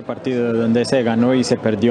partido donde se ganó y se perdió.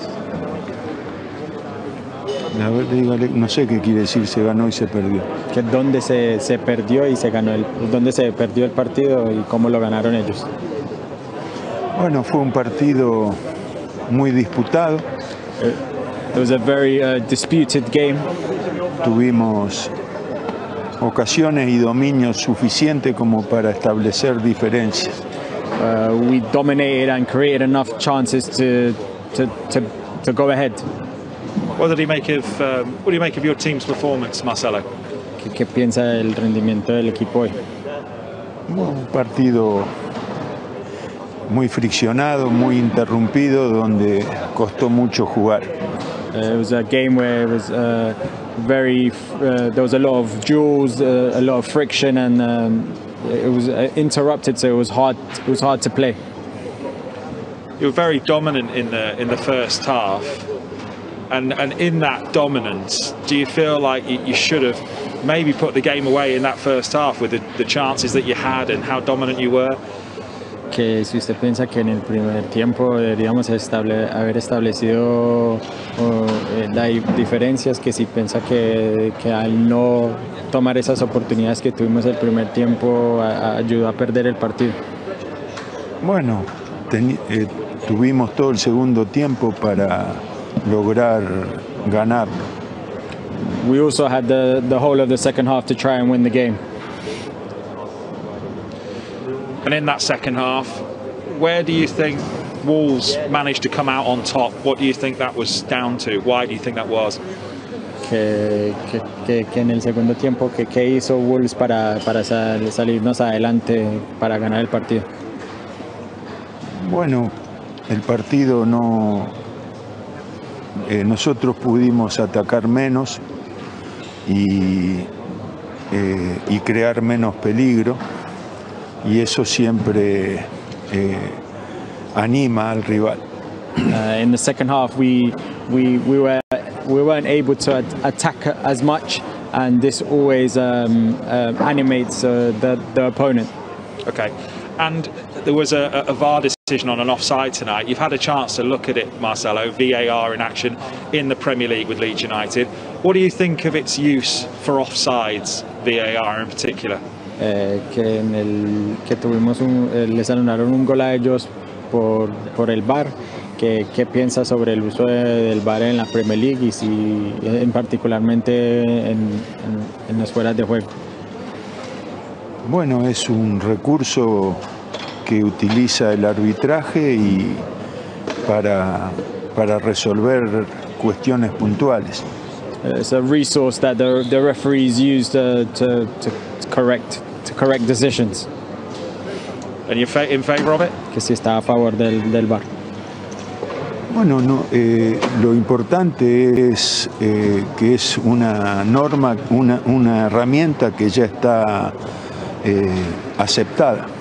A ver, dígale, no sé qué quiere decir se ganó y se perdió. Que donde se perdió y se ganó, donde se perdió el partido y cómo lo ganaron ellos. Bueno, fue un partido muy disputado. It was a very disputed game. Tuvimos ocasiones y dominio suficiente como para establecer diferencias. We dominated and created enough chances to go ahead. What do you make of your team's performance, Marcelo? ¿Qué piensa del rendimiento del equipo hoy? Un partido muy friccionado, muy interrumpido, donde costó mucho jugar. It was a game where it was there was a lot of duels, a lot of friction, and it was interrupted, so it was hard to play. You were very dominant in the first half, and in that dominance, do you feel like you should have maybe put the game away in that first half with the chances that you had and how dominant you were? Que si usted piensa que en el primer tiempo deberíamos haber establecido las diferencias, que si piensa que al no tomar esas oportunidades que tuvimos el primer tiempo ayudó a perder el partido. Bueno, tuvimos todo el segundo tiempo para lograr ganar. We also had the whole of the second half to try and win the game. And in that second half, where do you think Wolves managed to come out on top? What do you think that was down to? Why do you think that was? Que en el segundo tiempo, ¿qué hizo Wolves para salirnos adelante, para ganar el partido? Bueno, el partido no... nosotros pudimos atacar menos y crear menos peligro. Y eso siempre anima al rival. In the second half, we weren't able to attack as much, and this always animates the opponent. Okay, and there was a VAR decision on an offside tonight. You've had a chance to look at it, Marcelo, VAR in action in the Premier League with Leeds United. What do you think of its use for offsides, VAR in particular? Que tuvimos les anularon un gol a ellos por el VAR. ¿Qué piensa sobre el uso del VAR en la Premier League y si particularmente en las fueras de juego? Bueno, es un recurso que utiliza el arbitraje y para resolver cuestiones puntuales. It's a resource that the referees use to correct decisions. And you're in favor of it? Que si está a favor del VAR. Bueno, no, lo importante es que es una norma, una herramienta que ya está aceptada.